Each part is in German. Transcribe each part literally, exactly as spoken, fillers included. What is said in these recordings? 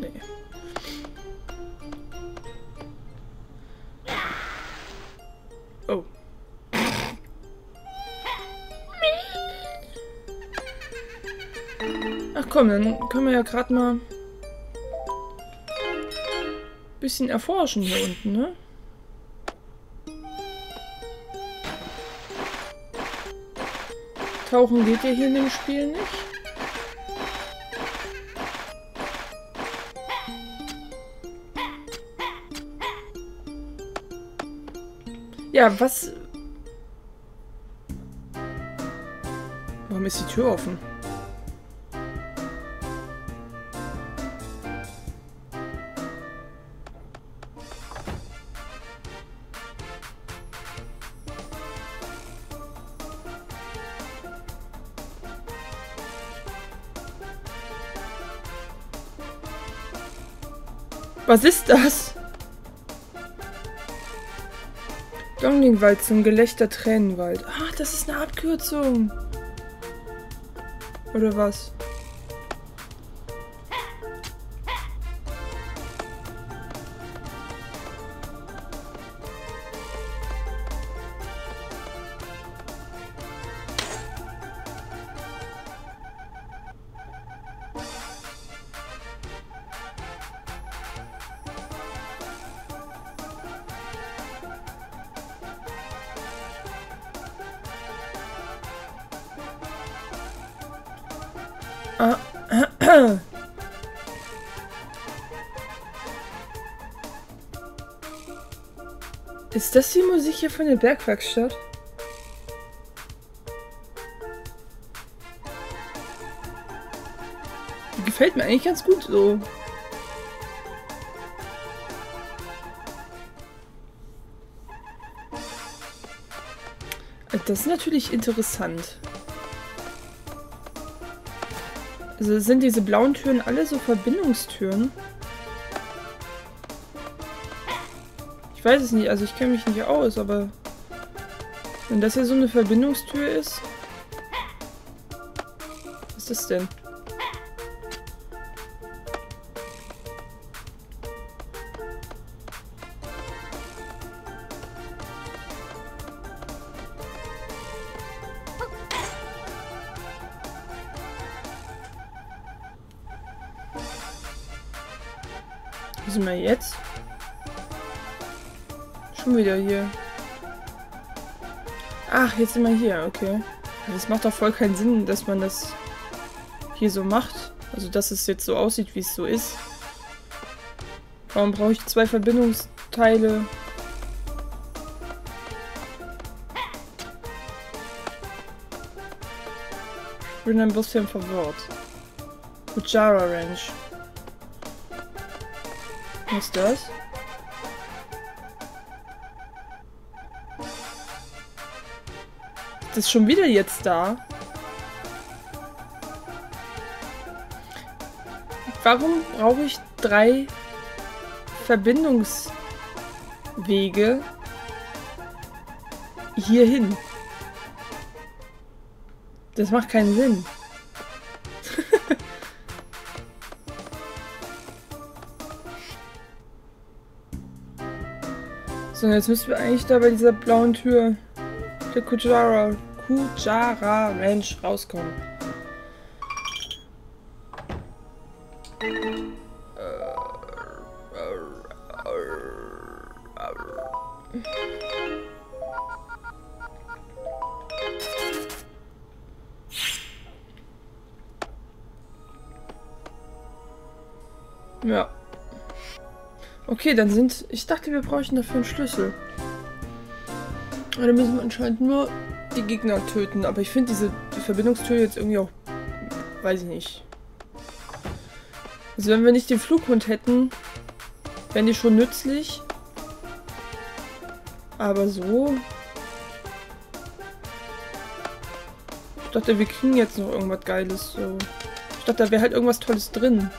Okay. Oh. Ach komm, dann können wir ja gerade mal ein bisschen erforschen hier unten, ne? Tauchen geht ja hier in dem Spiel nicht. Ja, was... Warum ist die Tür offen? Was ist das? Donglingwald zum Gelächter Tränenwald. Ach, das ist eine Abkürzung. Oder was? Ah. Ist das die Musik hier von der Bergwerkstatt? Die gefällt mir eigentlich ganz gut so. Das ist natürlich interessant. Also sind diese blauen Türen alle so Verbindungstüren? Ich weiß es nicht, also ich kenne mich nicht aus, aber wenn das hier so eine Verbindungstür ist, was ist das denn? Wo sind wir jetzt? Schon wieder hier. Ach, jetzt sind wir hier, okay. Das macht doch voll keinen Sinn, dass man das hier so macht. Also, dass es jetzt so aussieht, wie es so ist. Warum brauche ich zwei Verbindungsteile? Ich bin ein bisschen verwirrt. Kujara Ranch. Was ist das? Das ist schon wieder jetzt da. Warum brauche ich drei Verbindungswege hierhin? Das macht keinen Sinn. So, jetzt müssen wir eigentlich da bei dieser blauen Tür der Kujara, Kujara Ranch rauskommen. Ja. Okay, dann sind... Ich dachte, wir bräuchten dafür einen Schlüssel. Aber dann müssen wir anscheinend nur die Gegner töten. Aber ich finde diese die Verbindungstür jetzt irgendwie auch... Weiß ich nicht. Also wenn wir nicht den Flughund hätten, wären die schon nützlich. Aber so... Ich dachte, wir kriegen jetzt noch irgendwas Geiles. So. Ich dachte, da wäre halt irgendwas Tolles drin.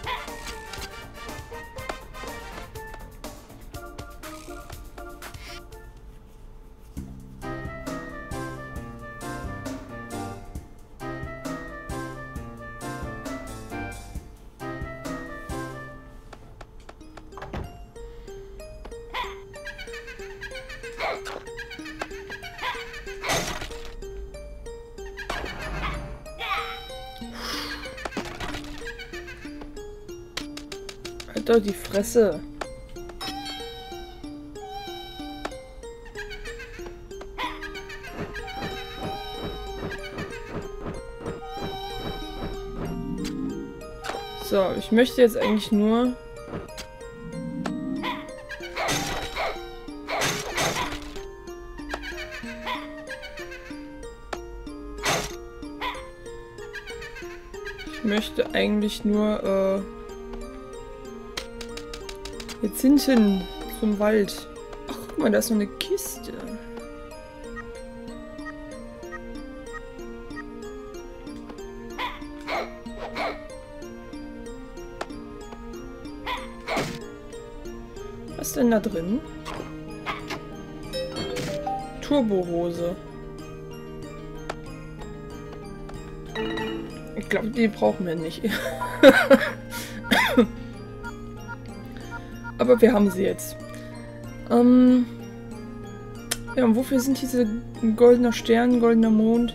Halt doch die Fresse. So, ich möchte jetzt eigentlich nur... Ich möchte eigentlich nur, äh... jetzt hinten zum Wald. Ach, guck mal, da ist noch eine Kiste. Was ist denn da drin? Turbohose. Ich glaube, die brauchen wir nicht. Aber wir haben sie jetzt. Ähm ja, und wofür sind diese goldener Stern, goldener Mond?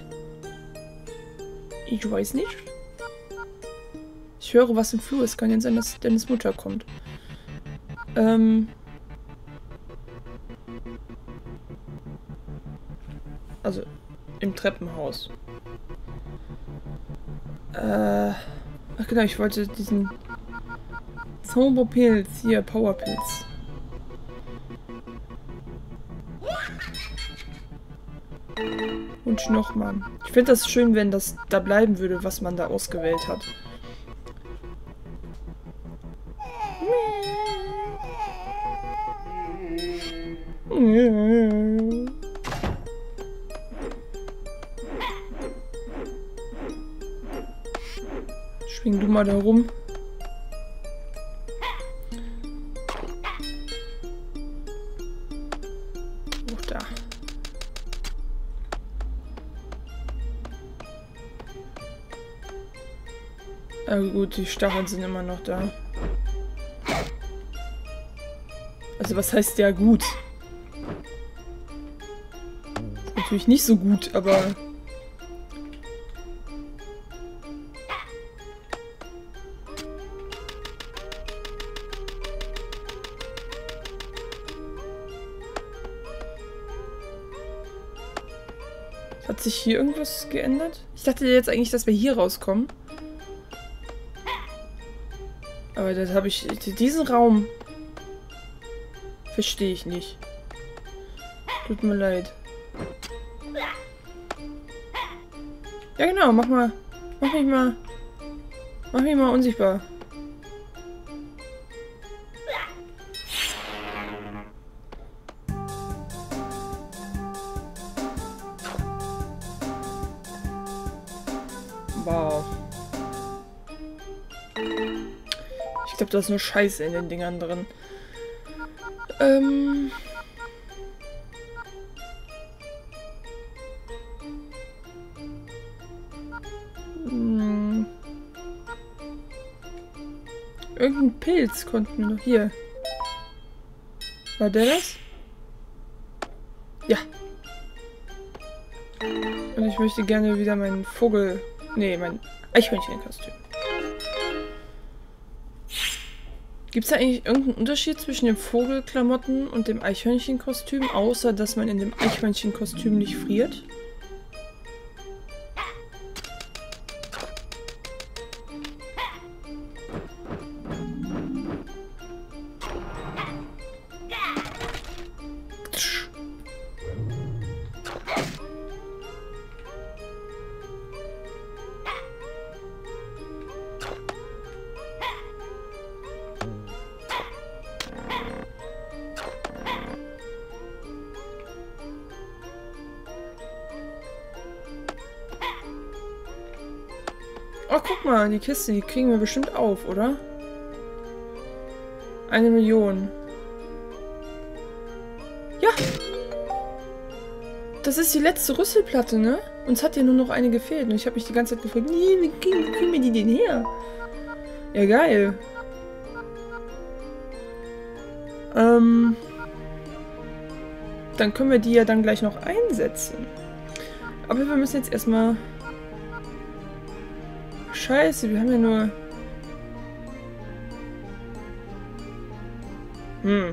Ich weiß nicht. Ich höre was im Flur. Es kann jetzt sein, dass Dennis Mutter kommt. Ähm... Also, im Treppenhaus. Äh... Ach genau, ich wollte diesen... Zauberpilz, hier, Powerpilz. Und nochmal. Ich finde das schön, wenn das da bleiben würde, was man da ausgewählt hat. Schwing du mal da rum. Oh, da. Ah, gut, die Stacheln sind immer noch da. Also was heißt ja gut? Ist natürlich nicht so gut, aber... Hat sich hier irgendwas geändert? Ich dachte jetzt eigentlich, dass wir hier rauskommen. Aber das habe ich... Diesen Raum... Verstehe ich nicht. Tut mir leid. Ja genau, mach mal... Mach mich mal... Mach mich mal unsichtbar. Wow. Ich glaube, da ist nur Scheiße in den Dingern drin. Ähm... Hm. Irgendein Pilz konnten wir noch hier. War der das? Ja. Und ich möchte gerne wieder meinen Vogel... Nee, mein Eichhörnchenkostüm. Gibt es da eigentlich irgendeinen Unterschied zwischen den Vogelklamotten und dem Eichhörnchenkostüm, außer dass man in dem Eichhörnchenkostüm nicht friert? Oh, guck mal, die Kiste, die kriegen wir bestimmt auf, oder? Eine Million. Ja! Das ist die letzte Rüsselplatte, ne? Uns hat ja nur noch eine gefehlt. Und ich habe mich die ganze Zeit gefragt, nee, wie kriegen, wie kriegen wir die denn her? Ja, geil. Ähm... Dann können wir die ja dann gleich noch einsetzen. Aber wir müssen jetzt erstmal... Scheiße, wir haben ja nur... Hm.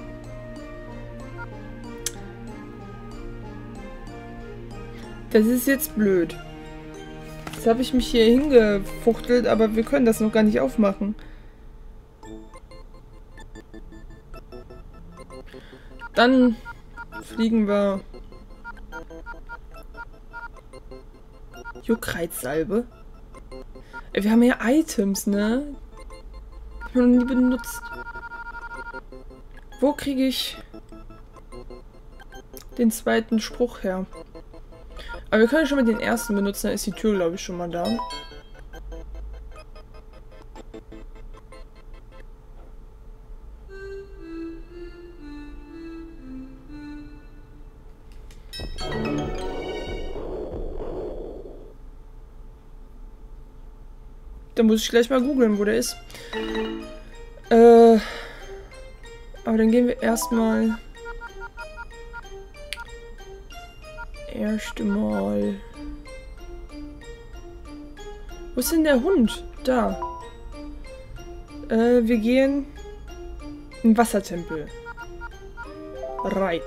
Das ist jetzt blöd. Jetzt habe ich mich hier hingefuchtelt, aber wir können das noch gar nicht aufmachen. Dann fliegen wir. Juckreizsalbe. Ey, wir haben ja Items, ne? Ich habe noch nie benutzt. Wo kriege ich den zweiten Spruch her? Aber wir können schon mal den ersten benutzen, da ist die Tür, glaube ich, schon mal da. Da muss ich gleich mal googeln, wo der ist. Äh, aber dann gehen wir erstmal erst mal. Wo ist denn der Hund? Da. Äh, wir gehen in den Wassertempel. Right.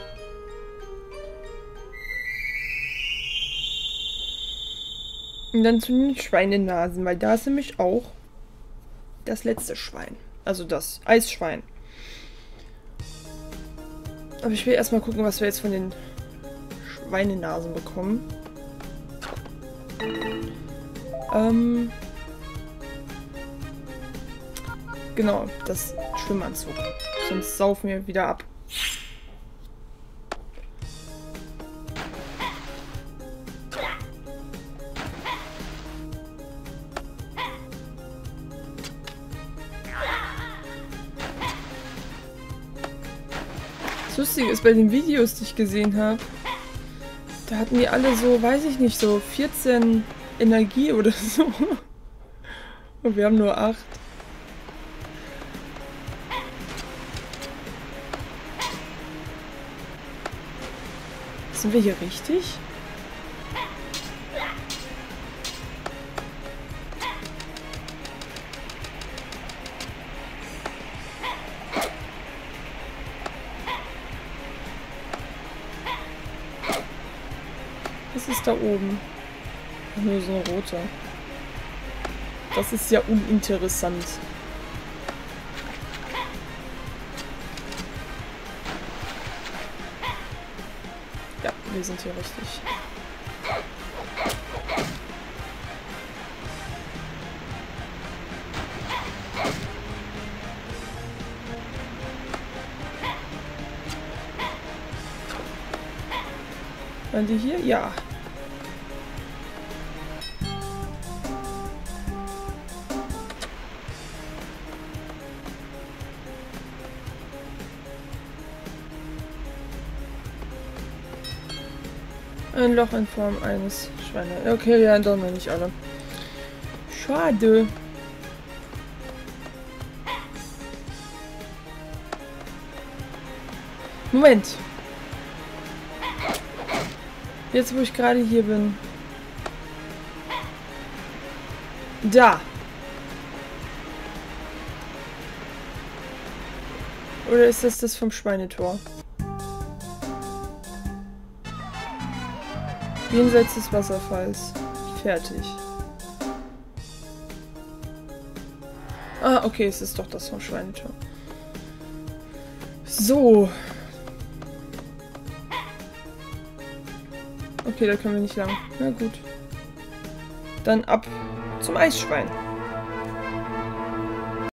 Und dann zu den Schweinenasen, weil da ist nämlich auch das letzte Schwein. Also das Eisschwein. Aber ich will erstmal gucken, was wir jetzt von den Schweinenasen bekommen. Ähm. Genau, das Schwimmanzug. Sonst saufen wir wieder ab. Das Lustige ist, bei den Videos, die ich gesehen habe, da hatten die alle so, weiß ich nicht, so vierzehn Energie oder so. Und wir haben nur acht. Sind wir hier richtig? Was ist da oben? Nur so ein roter. Das ist ja uninteressant. Ja, wir sind hier richtig. Waren die hier? Ja. Ein Loch in Form eines Schweines. Okay, ja, doch noch nicht alle. Schade. Moment. Jetzt, wo ich gerade hier bin. Da. Oder ist das das vom Schweinetor? Jenseits des Wasserfalls. Fertig. Ah, okay, es ist doch das vom Schweinetor. So. Okay, da können wir nicht lang. Na gut. Dann ab zum Eisschwein.